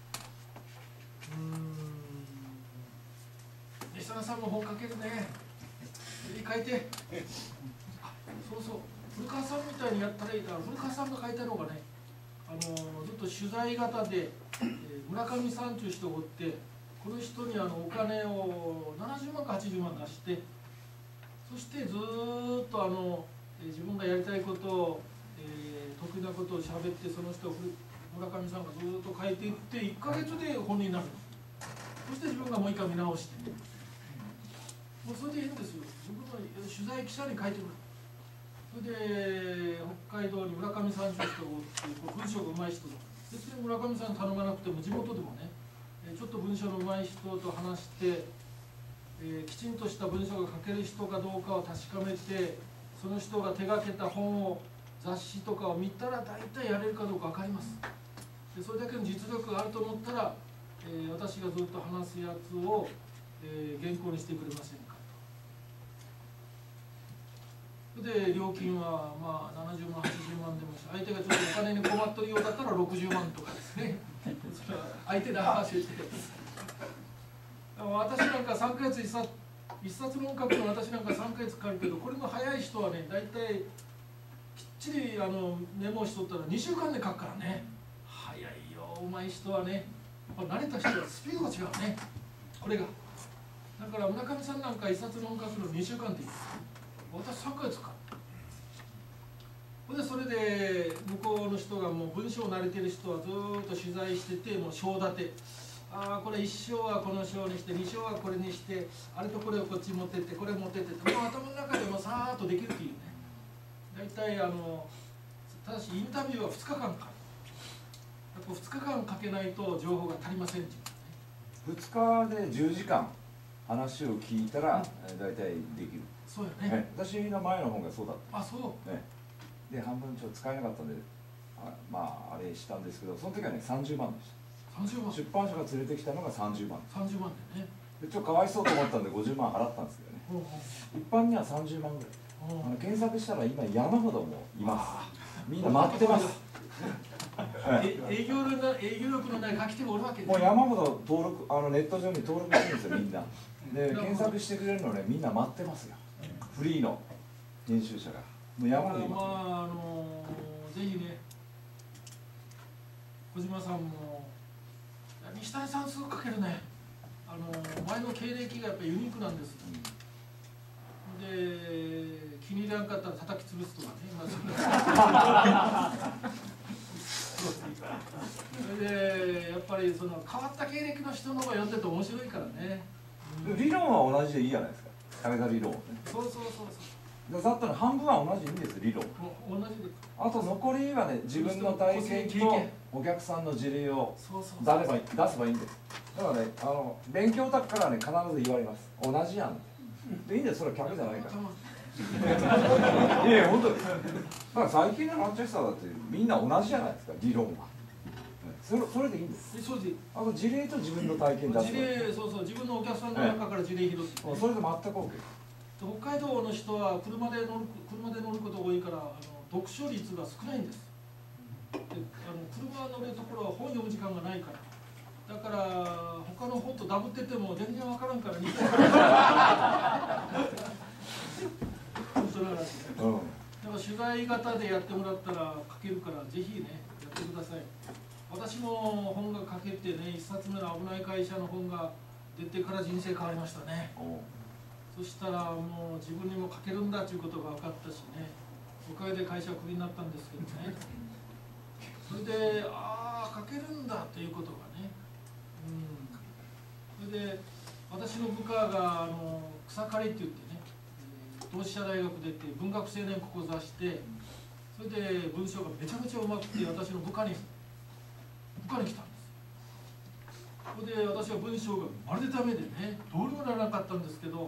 西田さんも本書けるね。ぜひ書いて。そうそう。古川さんみたいにやったらいいから、古川さんが書いたのがね、ずっと取材型で、村上さんという人がおって、この人にお金を70万か80万出して、そしてずーっと自分がやりたいことを、得意なことをしゃべって、その人を村上さんがずーっと書いていって1ヶ月で本になる。そして自分がもう一回見直して、もうそれでいいんですよ。自分の取材記者に書いてもらう。それで北海道に村上さんという人がおって、文章がうまい人だ。別に村上さんに頼まなくても地元でもね、ちょっと文章のうまい人と話して、きちんとした文章が書ける人かどうかを確かめて、その人が手がけた本を雑誌とかを見たら大体やれるかどうか分かります。でそれだけの実力があると思ったら、私がずっと話すやつを、原稿にしてくれませんかと。で料金はまあ70万80万でもし、相手がちょっとお金に困ってるようだったら60万とかですね。それは相手に合わせて。私なんか3ヶ月一冊の書くの私なんか3ヶ月かかるけど、これの早い人はね、大体きっちりメモしとったら2週間で書くからね。早いよ、うまい人はね。やっぱ慣れた人はスピードが違うね、これが。だから村上さんなんか一冊の書くの2週間って言う。私3ヶ月かかる。それで向こうの人がもう文章慣れてる人はずっと取材してて、もう章立て。これ1章はこの章にして、2章はこれにして、あれとこれをこっち持ってって、これ持ってってって、もう頭の中でもさーっとできるっていうね。大体ただしインタビューは2日間かかる。2日間かけないと情報が足りませんっていうね。 2日で10時間話を聞いたら、大体できる。 そうよね。 私の前の本がそうだった。 あ、そう。 で半分ちょっと使えなかったんで、あれしたんですけど、その時はね30万でした。 30万。 出版社が連れてきたのが30万。 30万でね。 でちょっとかわいそうと思ったんで50万払ったんですけどね。一般には30万ぐらい。検索したら今山ほどもいます。みんな待ってます。 営業力のない書き手がおるわけです。 もう山ほど登録ネット上に登録してるんですよ、みんな。で検索してくれるのね、みんな待ってますよ。フリーの編集者がもう山ほどいます。 ぜひね、小島さんも西谷さんすぐ書けるね。前の経歴がやっぱりユニークなんです。で気に入らなかったら叩き潰すとかね。それでやっぱりその変わった経歴の人の方が読んでて面白いからね。 理論は同じでいいじゃないですか。武田理論。 そう。 だったら半分は同じでいいんです、理論。 同じで。 あと残りはね、自分の体験とお客さんの事例を出せばいいんです。だからね、勉強だからね、必ず言われます。同じやん。でいいんです、それは客じゃないから。いや本当に。だから最近のランチェスターだってみんな同じじゃないですか、理論は。それでいいんです。あと事例と自分の体験出す。 事例、そう自分のお客さんの中から事例拾って。 それで全く OK。 北海道の人は車で乗ることが多いから読書率が少ないんです。で車乗るところは本読む時間がないから。だから他の本とダブってても全然わからんから似てる。本当な話ね。だから取材型でやってもらったら書けるから、ぜひねやってください。私も本が書けてね、1冊目の危ない会社の本が出てから人生変わりましたね。そしたらもう自分にも書けるんだということが分かったしね、おかげで会社クビになったんですけどね。それで書けるんだということがね。それで私の部下が草刈りって言ってね、 同志社大学出て文学青年志してそれで文章がめちゃめちゃうまくて私の部下に来たんです。それで私は文章がまるでダメでねどうにもならなかったんですけど、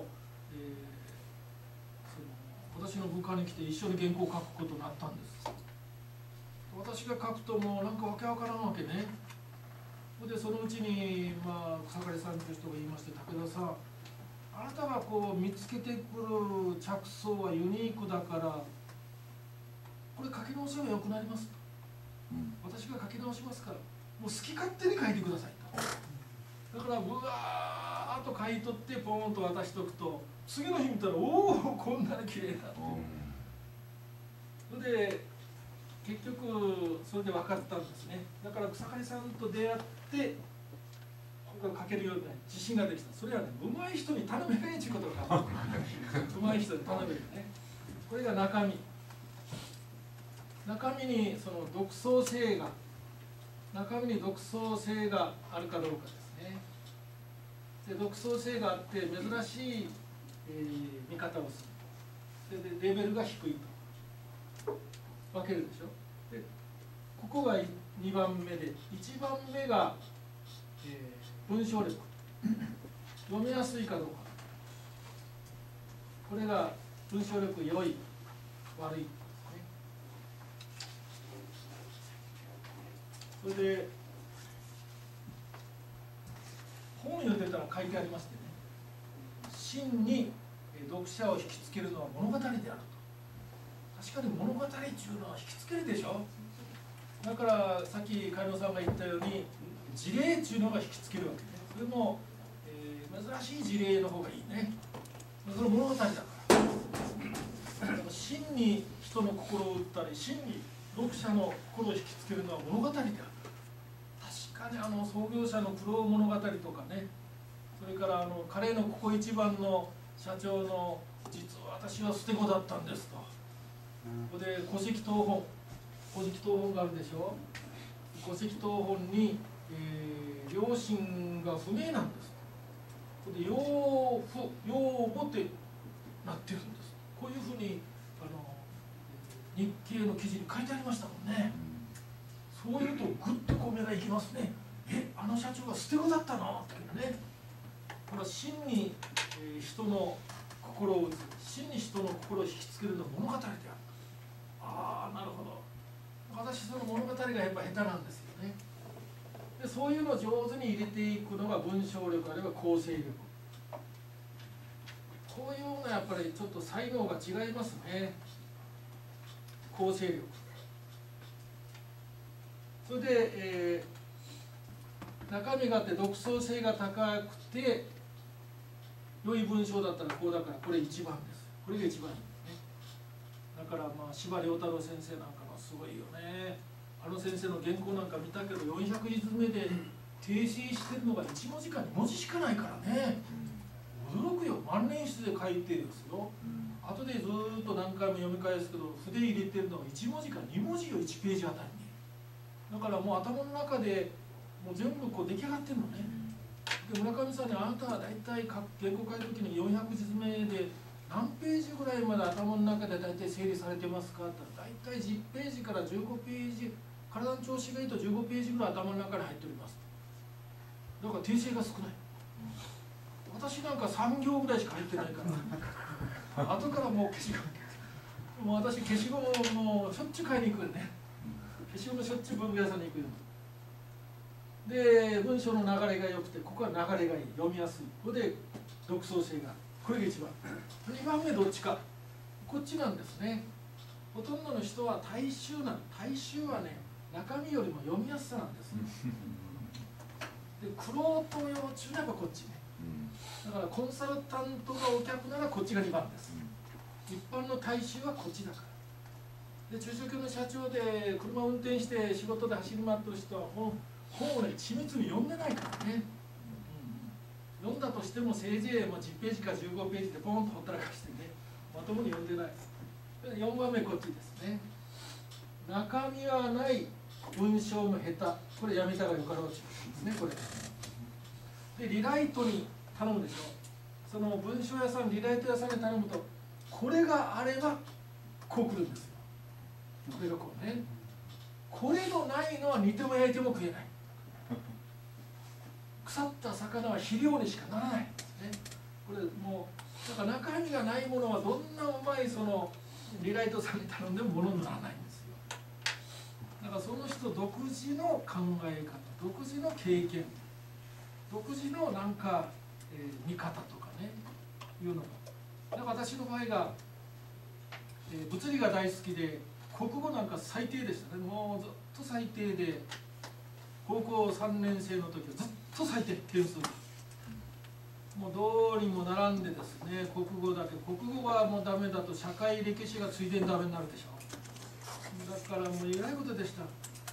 私の部下に来て一緒に原稿を書くことになったんです。私が書くともうなんかわけわからんわけね。でそのうちに、草刈さんという人が言いまして、武田さん、あなたがこう見つけてくる着想はユニークだから、これ書き直せばよくなります、私が書き直しますから、もう好き勝手に書いてくださいと。だからぶわーっと書いとってポーンと渡しとくと、次の日見たらおおこんなに綺麗だって。それで結局それで分かったんですね。だから草刈さんと出会って本が書けるようになり自信ができた。それはね、うまい人に頼めないということが分かったうまい人に頼めるね。これが中身。中身にその独創性が中身に独創性があるかどうかですね。で独創性があって珍しい、見方をする。でレベルが低いと分けるでしょ。でここが2番目で、1番目が、文章力、読みやすいかどうか、これが文章力良い悪い。それで本を読んでたら書いてありましてね、真に読者を引きつけるのは物語であると。確かに物語っていうのは引きつけるでしょ。だからさっき海野さんが言ったように事例っていうのが引きつけるわけね。それも、珍しい事例の方がいいね。それ物語だから。真に人の心を打ったり、真に読者の心を引きつけるのは物語である。確かに創業者の苦労物語とかね、それから彼のここ一番の社長の実は私は捨て子だったんですと。ここで戸籍謄本があるでしょ。戸籍謄本に、両親が不明なんです。ここで養母ってなってるんです。こういうふうに日経の記事に書いてありましたもんね。そういうとグッとこう目がいきますね。あの社長が捨て子だったのってね。これは真に、人の心を打つ、真に人の心を引きつけるのは物語である。ああ、なるほど。私その物語がやっぱ下手なんですよね。でそういうのを上手に入れていくのが文章力あるいは構成力。こういうのはやっぱりちょっと才能が違いますね。構成力。それで、中身があって独創性が高くて良い文章だったらこうだから、これ一番です。これが一番いいですね。だから司馬遼太郎先生なんかはすごいよね。あの先生の原稿なんか見たけど400字詰めで訂正してるのが1文字か2文字しかないからね。驚くよ。万年筆で書いてですよ。後でずっと何回も読み返すけど筆入れてるのが1文字か2文字よ、1ページあたりに。だからもう頭の中でもう全部こう出来上がってるのね。で村上さんにあなたは大体原稿書いた時に400字詰めで何ページぐらいまで頭の中で大体整理されてますかって言ったら、大体10ページから15ページ、体の調子がいいと15ページぐらい頭の中に入っております。だから訂正が少ない。私なんか3行ぐらいしか入ってないから後からもう消しゴム、もう私消しゴムもしょっちゅう買いに行くよね。消しゴムしょっちゅう文具屋さんに行くよ。で文章の流れが良くて、ここは流れがいい、読みやすい。ここで独創性が、これが一番。2番目どっちか、こっちなんですね。ほとんどの人は大衆なの。大衆はね、中身よりも読みやすさなんです。で玄人用中はやっぱこっちね。だからコンサルタントがお客ならこっちが2番です。一般の大衆はこっちだから。で中小企業の社長で車を運転して仕事で走り回ってる人は本をね緻密に読んでないからね。読んだとしてもせいぜい10ページか15ページでポンとほったらかしてね、まともに読んでない。4番目こっちですね。中身はない文章の下手、これやめたがよかろうちですね。これでリライトに頼むでしょ。その文章屋さん、リライト屋さんに頼むと、 これがあればこうくるんですよ。これがこうね。これのないのは煮ても焼いても食えない。腐った魚は肥料にしかならないんですね。これもうだから中身がないものはどんなうまいそのリライトさんに頼んでもものにならないんですよ。だからその人独自の考え方、独自の経験、独自のなんか、見方とかねいうのが。だから私の場合が、物理が大好きで国語なんか最低でしたね。もうずっと最低で高校3年生の時はずっと最低点数もうどうにも並んでですね、国語だけ国語はもうダメだと社会歴史がついでにダメになるでしょ。だからもうえらいことでした。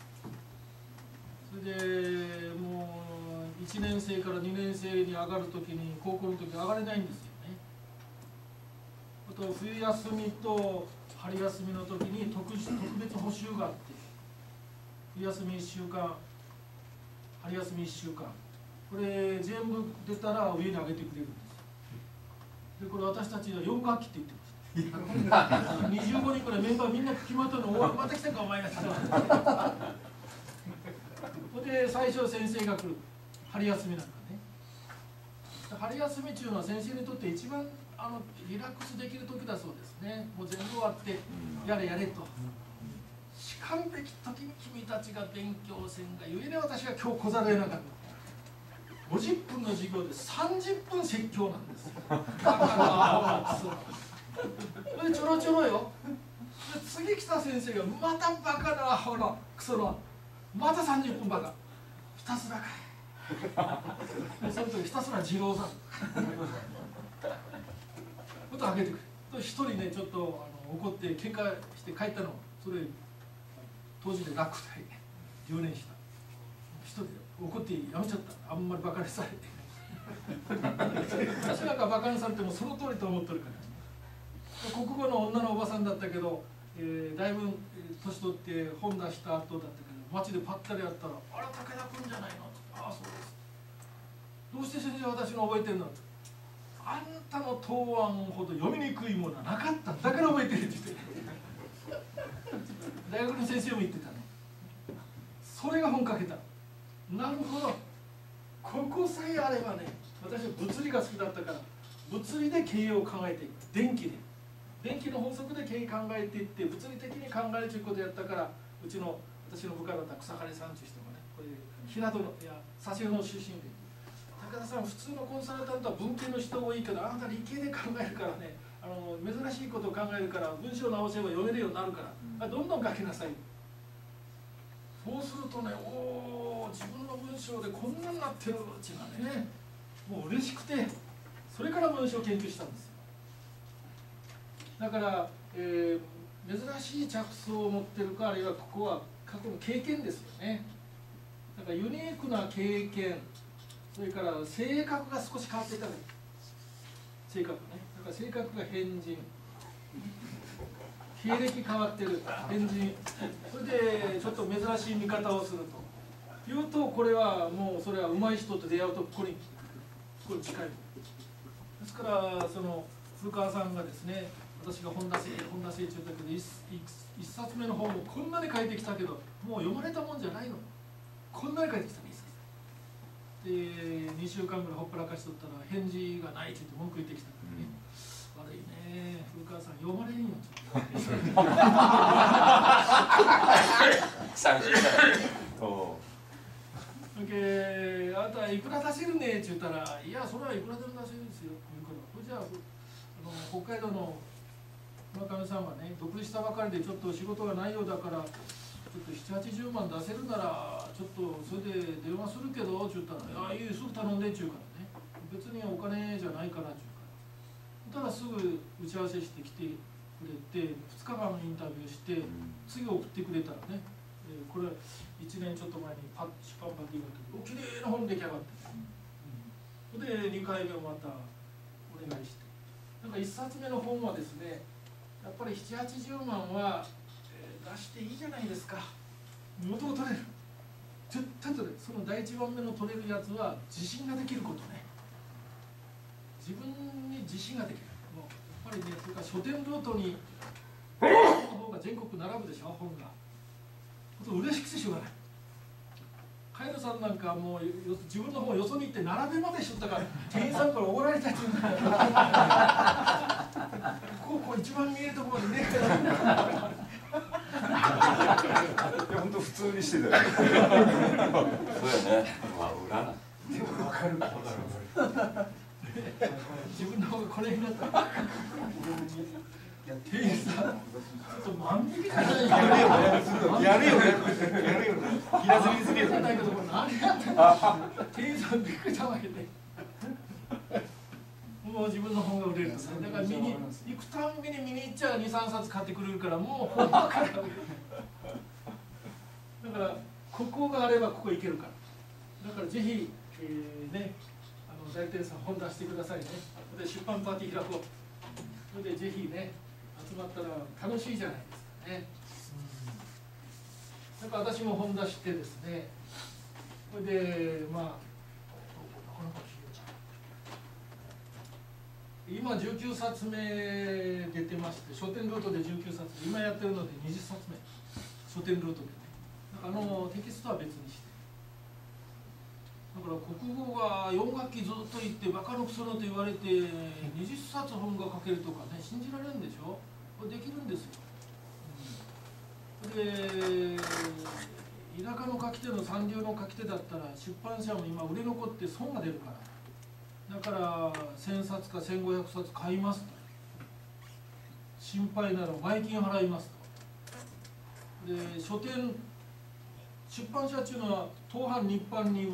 それでもう1年生から2年生に上がる時に高校の時上がれないんですよね。あと冬休みと春休みの時に特別補習があって、冬休み1週間春休み1週間これ全部出たら上に上げてくれるんですよ。でこれ私たちは4学期って言ってました。25人くらいメンバーみんな決まったの、おいまた来たかお前が来た。で最初先生が来る春休みなんかね。春休み中のは先生にとって一番リラックスできる時だそうですね。もう全部終わってやれやれと。しかるべき時に君たちが勉強せんがゆえに私は今日来ざるを得なかった。50分の授業で30分説教なんですよ。それでちょろちょろよ。で次来た先生がまたバカなアホのクソのまた30分バカひたすらかい。その時ひたすら二郎さんことあげてくれ。一人ねちょっと怒って喧嘩して帰ったの。それ当時で楽で留年した。一人で怒ってやめちゃった。あんまりバカにされて私なんかバカにされてもその通りと思ってるから。国語の女のおばさんだったけど、だいぶ年取って本出した後だったけど街でパッタリやったら「あら武田君じゃないの?」ああそうです」「どうして先生私の覚えてんの?」あんたの答案ほど読みにくいものはなかっただから覚えてるって言って大学の先生も言ってたね。それが本かけた。なるほど、ここさえあればね。私は物理が好きだったから物理で経営を考えていく。電気の法則で経営考えていって物理的に考えるということをやったから、私の部下だった草刈さんという人もね、これ平戸の佐世保の出身で、高田さん普通のコンサルタントは文系の人多いけどあなた理系で考えるからね、珍しいことを考えるから文章を直せば読めるようになるから、どんどん書きなさい。そうするとね、おお自分の文章でこんなになってるうちがね、もう嬉しくて、それから文章を研究したんですよ。だから、珍しい着想を持ってるか、あるいはここは過去の経験ですよね。だからユニークな経験、それから性格が少し変わっていたね。性格ね。だから性格が変人、経歴変わってる変人、それでちょっと珍しい見方をするというと、これはもうそれは上手い人と出会うとここに近い。ですからその古川さんがですね、私が本田成中だけど一冊目の本をこんなに書いてきたけどもう読まれたもんじゃないの。こんなに書いてきたね一冊で2週間ぐらいほっぽらかしとったら返事がないって言って文句言ってきたからね、悪いね古川さん読まれんよ寂しいあなたいくら出せるねって言ったら、いやそれはいくらでも出せるんですよ。これじゃあ北海道の村上さんがね、独立したばかりでちょっと仕事がないようだからちょっと7、80万出せるならちょっとそれで電話するけどって言ったら、いやいいすぐ頼んでっちゅうからね、別にお金じゃないからっちゅうから、ただすぐ打ち合わせしてきてくれて2日間インタビューして次送ってくれたらね、これ1年ちょっと前に出版パッキングの時、きれいな本出来上がって、それで2回目をまたお願いして、なんか1冊目の本はですね、やっぱり7、80万は、出していいじゃないですか。元を取れる、絶対取れる。その第1番目の取れるやつは自信ができることね。自分に自信ができる。もうやっぱぱりね、それから書店ルートにの方が全国並ぶでしょ、本が。嬉しくてしょうがない。カエルさんなんかもう自分の本をよそに行って並べまでしょったから店員さんからおごられたって言うんだよ。こう一番見えるところにね。 本当普通にしてたよ。 そうやね。まあ裏な。 でも分かる。 自分の方がこれになったら。店員さん、ちょっと万引きじゃないよ。やれよ。平積みすぎるじゃないけど、何やってんの。店員さんびっくりしたわけで。もう自分の本が売れるとさ、だから見に行くたんびに見に行っちゃ2、3冊買ってくれるから、もう本ばっかり買う。だからここがあればここ行けるから。だからぜひ、ね、大店さん本出してくださいね。で出版パーティー開こう。それでぜひね。集まったら楽しいじゃないですかね。だから私も本出してですね、それでまあ今19冊目出てまして、書店ルートで19冊、今やってるので20冊目、書店ルートでね、テキストは別にして、だから国語が4学期ずっと行ってバカのくそのと言われて20冊本が書けるとかね、信じられるんでしょ。これできるんですよ。で、田舎の書き手の三流の書き手だったら出版社も今売れ残って損が出るから、だから1000冊か1500冊買いますと、心配なら前金払いますと。で、書店出版社っていうのは当版日版に売って、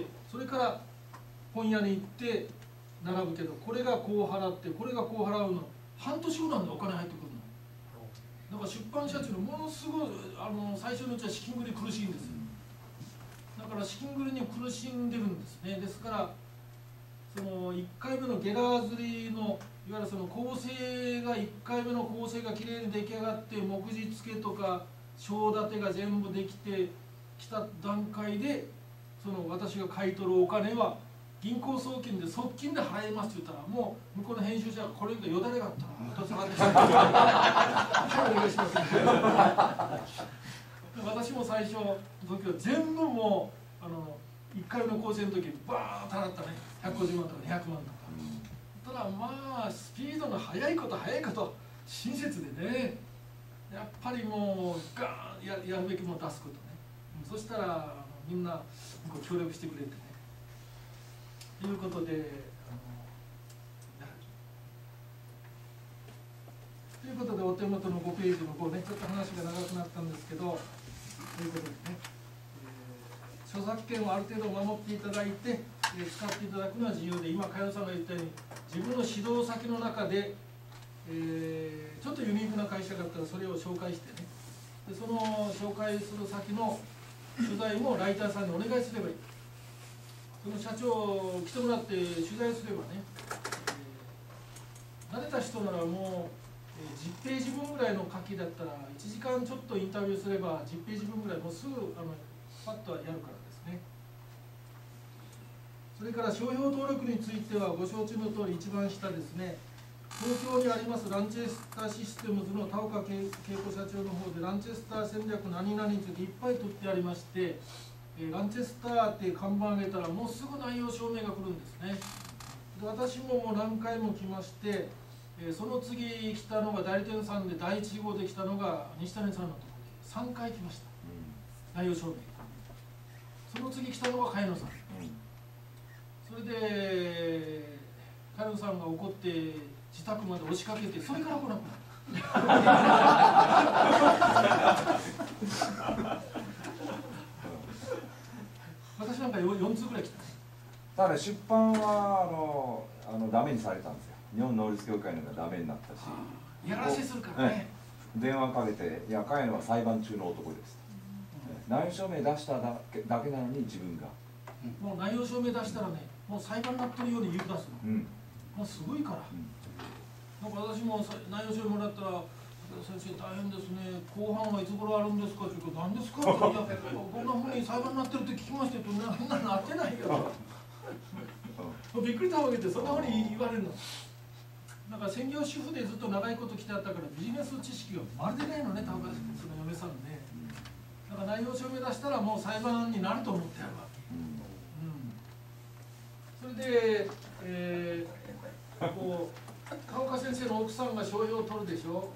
それから本屋に行って並ぶけど、これがこう払ってこれがこう払うの半年後なんでお金入ってくるの。だから出版社っていうのはものすごい最初のうちは資金繰り苦しいんですよ。だから資金繰りに苦しんでるんですね。ですからその1回目のゲラー釣りのいわゆるその構成が1回目の構成がきれいに出来上がって目次付けとか章立てが全部できてきた段階で、その私が買い取るお金は銀行送金で即金で払いますって言ったら、もう向こうの編集者がこれがよだれがあったらまた下がってきてはいお願いします私も最初の時は全部もう1回目の構成の時にバーッと払ったね、150万とか200万とか。ただまあスピードの速いこと親切でね、やっぱりもうガーンやるべきものを出すことね。そしたらみんな協力してくれてね、ということでということでお手元の5ページの5ね、ちょっと話が長くなったんですけど、ということでね、著作権をある程度守っていただいて、使っていただくのは自由で、今加代さんが言ったように自分の指導先の中で、ちょっとユニークな会社があったらそれを紹介してね、でその紹介する先の取材もライターさんにお願いすればいい。その社長来てもらって取材すればね、慣れた人ならもう10ページ分ぐらいの書きだったら1時間ちょっとインタビューすれば10ページ分ぐらいもうすぐパッとやるからですね。それから商標登録についてはご承知の通り一番下ですね、東京にありますランチェスターシステムズの田岡恵子社長の方でランチェスター戦略何々についていっぱい取ってありまして、ランチェスターって看板上げたらもうすぐ内容証明が来るんですね。で私ももう何回も来まして、その次来たのが代理店さんで第1号で来たのが西谷さんのところで3回来ました、内容証明。その次来たのが茅野さん、それで茅野さんが怒って自宅まで押しかけて、それから来なくなった私なんか4通ぐらい来た。 ただね、出版はダメにされたんですよ。日本能率協会のがダメになったし、 やらせするからね、 電話かけて「いや茅野は裁判中の男です」内容証明出しただけなのに自分が、 もう内容証明出したらね、もう裁判になってるように言い出すの、もうすごいから、なんか私も内容証明もらったら「先生大変ですね、公判はいつ頃あるんですか?」って言うから「何ですか?」って言ったら「こんなふうに裁判になってるって聞きました」って「そんなのなってないよ」びっくりたわけで、そんなふうに言われるの。 なんか専業主婦でずっと長いこと来てあったからビジネス知識がまるでないのね、多分その嫁さんね。だから内容証明出したらもう裁判になると思ってやるわけ。それで、こう川岡先生の奥さんが商標を取るでしょ。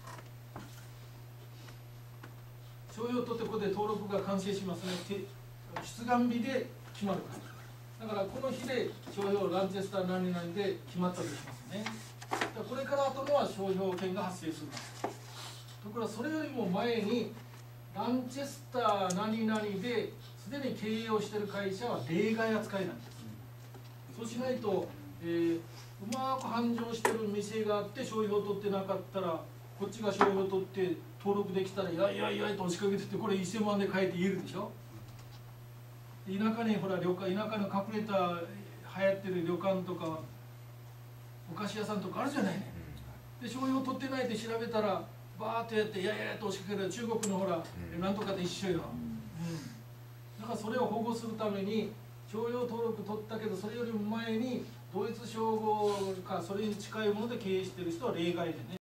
商標を取ってここで登録が完成しますね。出願日で決まるから。だからこの日で商標ランチェスター何々で決まったとしますね。これから後のは商標権が発生する。ところがそれよりも前にランチェスター何々ですでに経営をしている会社は例外扱いなんです。そうしないと、うまく繁盛してる店があって商標を取ってなかったらこっちが商標を取って登録できたらいやいやいやと押しかけててこれ1000万で買えって言えるでしょ。田舎にほら田舎の隠れた流行ってる旅館とかお菓子屋さんとかあるじゃないね。で商標を取ってないって調べたらバーッとやっていやいやと押しかける中国のほらなんとかと一緒よ。だからそれを保護するために商標登録取ったけどそれよりも前に同一称号かそれに近いもので経営している人は例外でね。